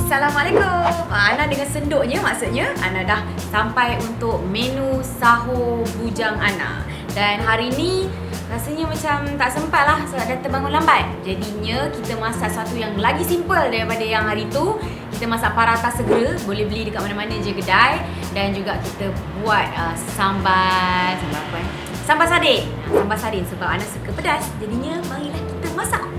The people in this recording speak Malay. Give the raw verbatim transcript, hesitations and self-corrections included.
Assalamualaikum. Ana dengan senduknya, maksudnya Ana dah sampai untuk menu sahur bujang Ana. Dan hari ni rasanya macam tak sempat lah sebab dah terbangun lambat. Jadinya kita masak satu yang lagi simple daripada yang hari tu. Kita masak paratha segera, boleh beli dekat mana-mana je kedai. Dan juga kita buat uh, sambal, sambal apa eh? Sambal sardin. Sambal sardin sebab Ana suka pedas. Jadinya marilah kita masak.